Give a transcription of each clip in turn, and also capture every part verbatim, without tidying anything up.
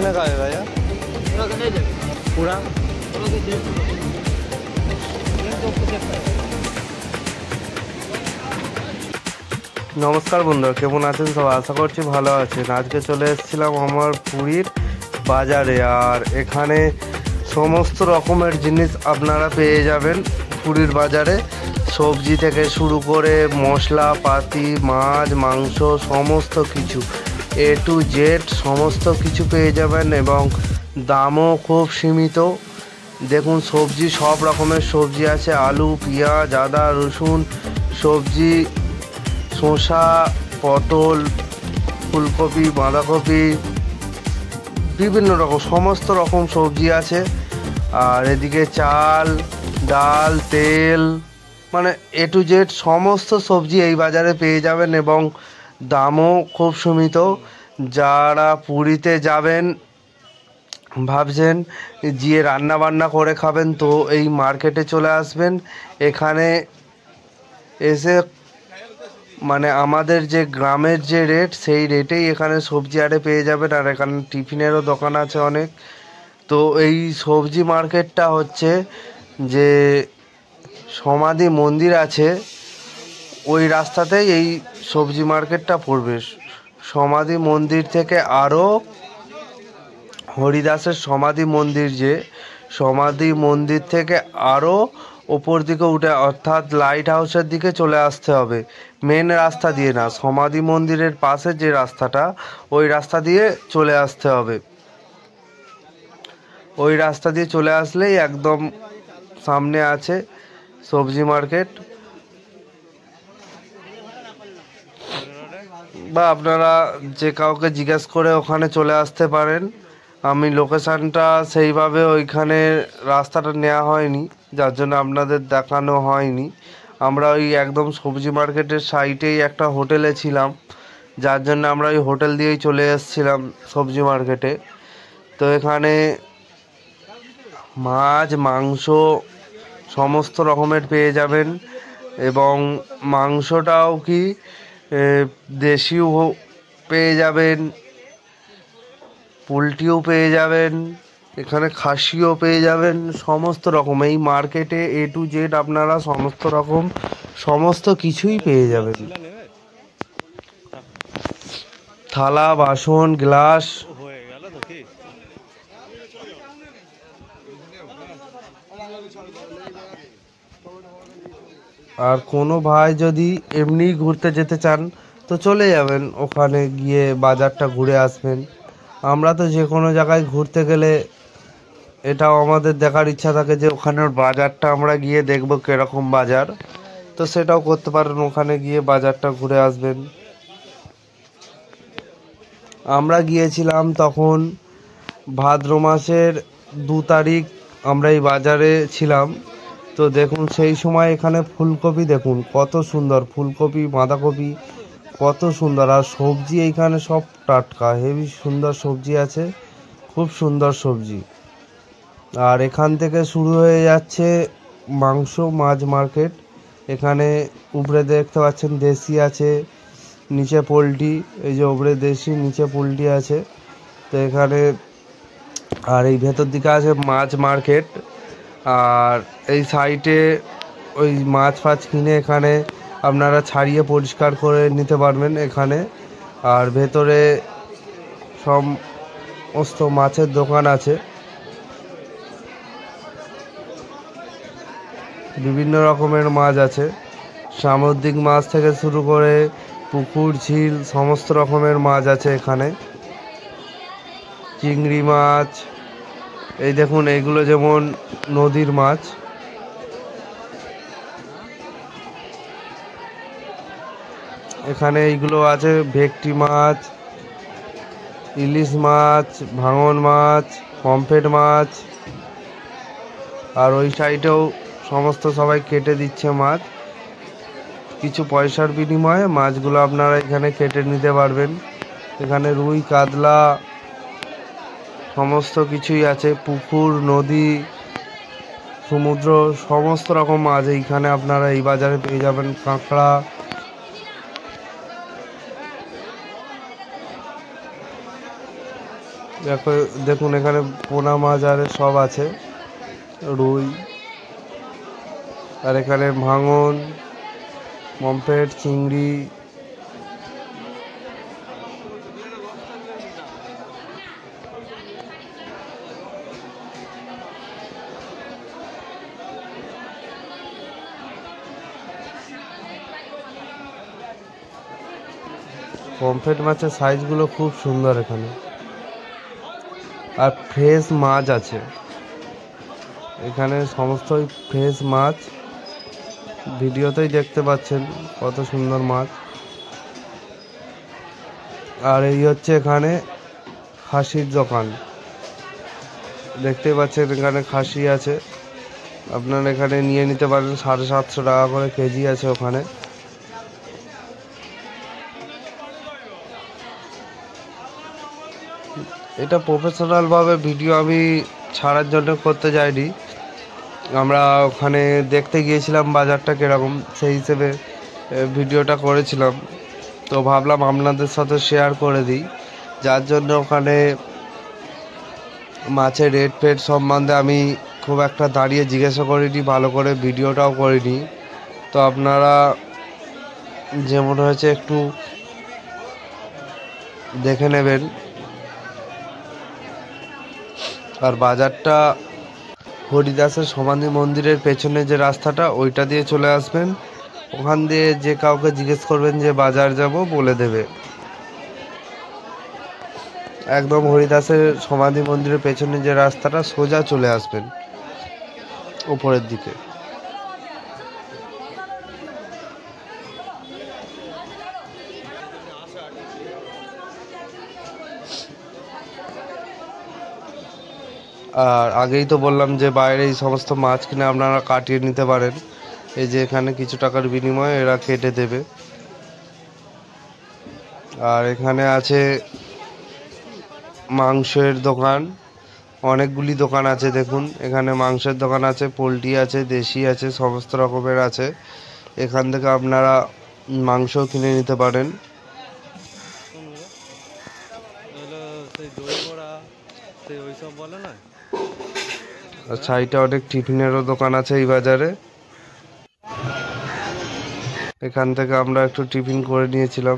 कितने का है भैया? पूरा नमस्कार बंधुरा, केमन आছেন सब? आशा करছি ভালো আছেন। আজকে চলে এসেছিলাম আমার পুরীর বাজারে, আর এখানে সমস্ত রকমের জিনিস আপনারা পেয়ে যাবেন পুরীর বাজারে। সবজি থেকে শুরু করে মশলাপাতি, মাছ, মাংস, সমস্ত কিছু এ টু জেড সমস্ত কিছু পেয়ে যাবেন এবং দামও খুব সীমিত। দেখুন, সবজি সব রকমের সবজি আছে, আলু, পেঁয়াজ, আদা, রসুন, সবজি, শসা, পটল, ফুলকপি, বাঁধাকপি, বিভিন্ন রকম সমস্ত রকম সবজি আছে। আর এদিকে চাল, ডাল, তেল, মানে এ টু জেড সমস্ত সবজি এই বাজারে পেয়ে যাবেন এবং দামও খুব সীমিত। যারা পুরীতে যাবেন ভাবছেন গিয়ে রান্না বান্না করে খাবেন, তো এই মার্কেটে চলে আসবেন। এখানে এসে মানে আমাদের যে গ্রামের যে রেট সেই রেটেই এখানে সবজি আরে পেয়ে যাবেন। আর এখানে টিফিনেরও দোকান আছে অনেক। তো এই সবজি মার্কেটটা হচ্ছে যে সমাধি মন্দির আছে ওই রাস্তাতেই এই সবজি মার্কেটটা পড়বে। সমাধি মন্দির থেকে আরও হরিদাসের সমাধি মন্দির, যে সমাধি মন্দির থেকে আরও ওপর দিকে উঠে অর্থাৎ লাইট হাউসের দিকে চলে আসতে হবে, মেন রাস্তা দিয়ে না, সমাধি মন্দিরের পাশে যে রাস্তাটা ওই রাস্তা দিয়ে চলে আসতে হবে। ওই রাস্তা দিয়ে চলে আসলেই একদম সামনে আছে সবজি মার্কেট। বা আপনারা যে কাউকে জিজ্ঞেস করে ওখানে চলে আসতে পারেন। আমি লোকেশানটা সেইভাবে ওইখানে রাস্তাটা নেওয়া হয়নি, যার জন্য আপনাদের দেখানো হয়নি। আমরা ওই একদম সবজি মার্কেটের সাইডেই একটা হোটেলে ছিলাম, যার জন্য আমরা ওই হোটেল দিয়েই চলে এসেছিলাম সবজি মার্কেটে। তো এখানে মাছ, মাংস সমস্ত রকমের পেয়ে যাবেন এবং মাংসটাও কি দেশিও পেয়ে যাবেন, পোলট্রিও পেয়ে যাবেন, এখানে খাসিও পেয়ে যাবেন, সমস্ত রকম এই মার্কেটে এ টু জেড আপনারা সমস্ত রকম সমস্ত কিছুই পেয়ে যাবেন। থালা, বাসন, গ্লাস। আর কোনো ভাই যদি এমনি ঘুরতে যেতে চান তো চলে যাবেন ওখানে, গিয়ে বাজারটা ঘুরে আসবেন। আমরা তো যে কোনো জায়গায় ঘুরতে গেলে এটাও আমাদের দেখার ইচ্ছা থাকে যে ওখানের বাজারটা আমরা গিয়ে দেখব কীরকম বাজার, তো সেটাও করতে পারেন, ওখানে গিয়ে বাজারটা ঘুরে আসবেন। আমরা গিয়েছিলাম তখন ভাদ্র মাসের দু তারিখ আমরা এই বাজারে ছিলাম। তো দেখুন সেই সময় এখানে ফুলকপি দেখুন কত সুন্দর, ফুলকপি, বাঁধাকপি কত সুন্দর। আর সবজি এইখানে সব টাটকা, হেভি সুন্দর সবজি আছে, খুব সুন্দর সবজি। আর এখান থেকে শুরু হয়ে যাচ্ছে মাংস, মাছ মার্কেট। এখানে উপরে দেখতে পাচ্ছেন দেশি আছে, নিচে পোলট্রি, এই যে উপরে দেশি, নিচে পোলট্রি আছে। তো এখানে আর এই ভেতর দিকে আছে মাছ মার্কেট। আর এই সাইডে ওই মাছ ফাছ কিনে এখানে আপনারা ছাড়িয়ে পরিষ্কার করে নিতে পারবেন এখানে। আর ভেতরে সমস্ত মাছের দোকান আছে, বিভিন্ন রকমের মাছ আছে, সামুদ্রিক মাছ থেকে শুরু করে পুকুর, ঝিল সমস্ত রকমের মাছ আছে এখানে। চিংড়ি মাছ, এই দেখুন এইগুলো যেমন নদীর মাছ। এখানে এইগুলো আছে ভেটকি মাছ, ইলিশ মাছ, ভাঙন মাছ, পমফ্রেট মাছ। আর ওই সাইডেও সমস্ত সবাই কেটে দিচ্ছে মাছ, কিছু পয়সার বিনিময়ে মাছগুলো আপনারা এখানে কেটে নিতে পারবেন। এখানে রুই, কাতলা সমস্ত কিছুই আছে, পুকুর, নদী, সমুদ্র সমস্ত রকম মাছ এইখানে আপনারা এই বাজারে পেয়ে যাবেন। কাঁকড়া, দেখো দেখুন এখানে পোনা মাছ আর সব আছে, রুই, আর এখানে ভাঙন, পমফ্রেট, চিংড়ি। পমফ্রেট মাছের সাইজগুলো খুব সুন্দর এখানে, আর ফ্রেশ মাছ আছে এখানে, সমস্তই ফ্রেশ মাছ। ভিডিওতেই দেখতে পাচ্ছেন কত সুন্দর মাছ। আর এই হচ্ছে এখানে খাসির দোকান, দেখতে পাচ্ছেন এখানে খাসি আছে, আপনারা এখানে নিয়ে নিতে পারেন। সাড়ে সাতশো টাকা করে কেজি আছে ওখানে। এটা প্রফেশনাল ভাবে ভিডিও আমি ছাড়ার জন্য করতে যাইনি, আমরা ওখানে দেখতে গিয়েছিলাম বাজারটা কিরকম, সেই হিসেবে ভিডিওটা করেছিলাম। তো ভাবলাম আপনাদের সাথে শেয়ার করে দিই, যার জন্য ওখানে মাছের রেট ফেট সম্বন্ধে আমি খুব একটা দাঁড়িয়ে জিজ্ঞাসা করিনি, ভালো করে ভিডিওটাও করিনি। তো আপনারা যেমন হয়েছে একটু দেখে নেবেন। আর বাজারটা হরিদাসের সমাধি মন্দিরের পেছনে যে রাস্তাটা, ওইটা দিয়ে চলে আসবেন। ওখান দিয়ে যে কাউকে জিজ্ঞেস করবেন যে বাজার যাব, বলে দেবে। একদম হরিদাসের সমাধি মন্দিরের পেছনে যে রাস্তাটা, সোজা চলে আসবেন উপরের দিকে। আর আগেই তো বললাম যে বাইরে এই সমস্ত মাছ কিনে আপনারা কাটিয়ে নিতে পারেন। এই যে এখানে কিছু টাকার বিনিময়ে এরা কেটে দেবে। আর এখানে আছে মাংসের দোকান, অনেকগুলি দোকান আছে। দেখুন এখানে মাংসের দোকান আছে, পোলট্রি আছে, দেশি আছে, সমস্ত রকমের আছে। এখান থেকে আপনারা মাংস কিনে নিতে পারেন। আর সাইডে অনেক টিফিনেরও দোকান আছে এই বাজারে। এখান থেকে আমরা একটু টিফিন করে নিয়েছিলাম।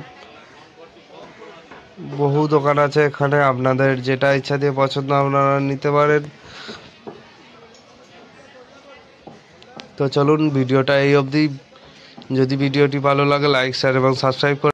বহু দোকান আছে এখানে, আপনাদের যেটা ইচ্ছা দিয়ে পছন্দ আপনারা নিতে পারেন। তো চলুন ভিডিওটা এই অবধি। যদি ভিডিওটি ভালো লাগে লাইক শেয়ার এবং সাবস্ক্রাইব করে